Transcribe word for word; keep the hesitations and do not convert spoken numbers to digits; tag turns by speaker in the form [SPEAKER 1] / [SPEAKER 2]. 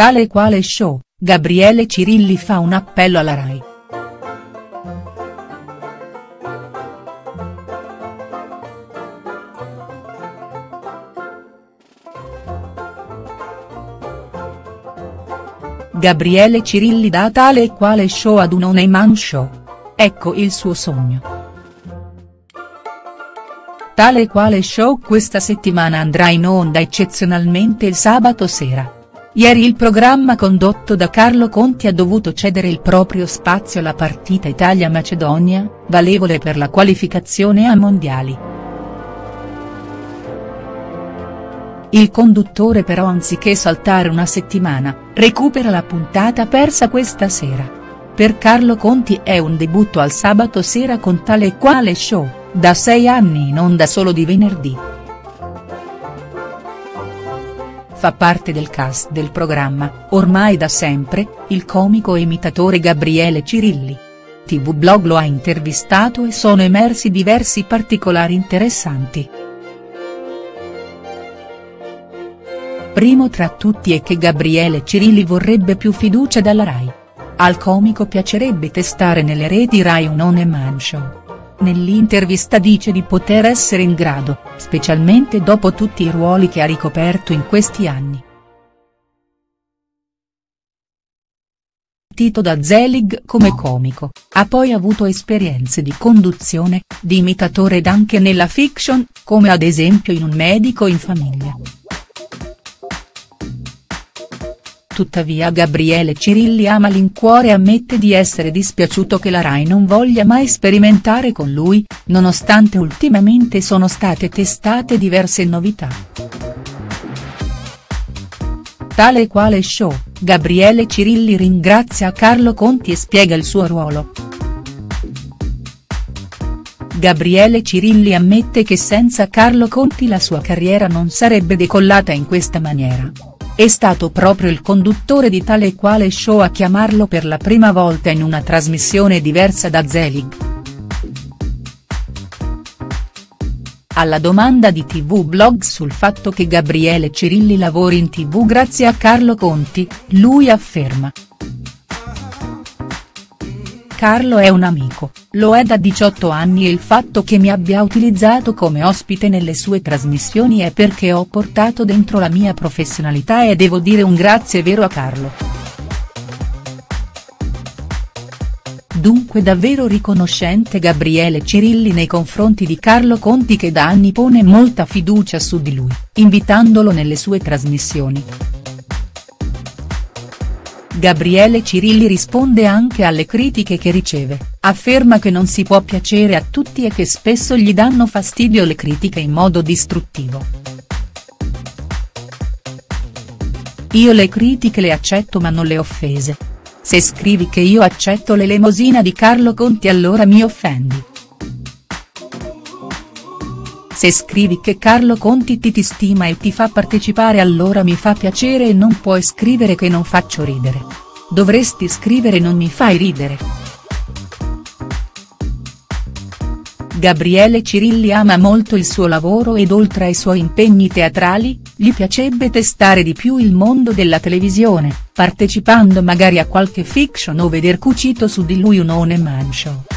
[SPEAKER 1] Tale e quale show, Gabriele Cirilli fa un appello alla Rai. Gabriele Cirilli dà tale e quale show ad un one man show. Ecco il suo sogno. Tale e quale show questa settimana andrà in onda eccezionalmente il sabato sera. Ieri il programma condotto da Carlo Conti ha dovuto cedere il proprio spazio alla partita Italia-Macedonia, valevole per la qualificazione ai mondiali. Il conduttore però anziché saltare una settimana, recupera la puntata persa questa sera. Per Carlo Conti è un debutto al sabato sera con Tale e quale show, da sei anni in onda solo di venerdì. Fa parte del cast del programma, ormai da sempre, il comico e imitatore Gabriele Cirilli. T V Blog lo ha intervistato e sono emersi diversi particolari interessanti. Primo tra tutti è che Gabriele Cirilli vorrebbe più fiducia dalla Rai. Al comico piacerebbe testare nelle reti Rai un one man show. Nell'intervista dice di poter essere in grado, specialmente dopo tutti i ruoli che ha ricoperto in questi anni. Partito da Zelig come comico, ha poi avuto esperienze di conduzione, di imitatore ed anche nella fiction, come ad esempio in Un medico in famiglia. Tuttavia Gabriele Cirilli a malincuore ammette di essere dispiaciuto che la Rai non voglia mai sperimentare con lui, nonostante ultimamente sono state testate diverse novità. Tale e quale show, Gabriele Cirilli ringrazia Carlo Conti e spiega il suo ruolo. Gabriele Cirilli ammette che senza Carlo Conti la sua carriera non sarebbe decollata in questa maniera. È stato proprio il conduttore di Tale e quale show a chiamarlo per la prima volta in una trasmissione diversa da Zelig. Alla domanda di T V Blog sul fatto che Gabriele Cirilli lavori in tv grazie a Carlo Conti, lui afferma: Carlo è un amico, lo è da diciotto anni e il fatto che mi abbia utilizzato come ospite nelle sue trasmissioni è perché ho portato dentro la mia professionalità e devo dire un grazie vero a Carlo. Dunque davvero riconoscente Gabriele Cirilli nei confronti di Carlo Conti che da anni pone molta fiducia su di lui, invitandolo nelle sue trasmissioni. Gabriele Cirilli risponde anche alle critiche che riceve, afferma che non si può piacere a tutti e che spesso gli danno fastidio le critiche in modo distruttivo. Io le critiche le accetto ma non le offese. Se scrivi che io accetto l'elemosina di Carlo Conti allora mi offendi. Se scrivi che Carlo Conti ti, ti stima e ti fa partecipare allora mi fa piacere e non puoi scrivere che non faccio ridere. Dovresti scrivere non mi fai ridere. Gabriele Cirilli ama molto il suo lavoro ed oltre ai suoi impegni teatrali, gli piacerebbe testare di più il mondo della televisione, partecipando magari a qualche fiction o veder cucito su di lui un one man show.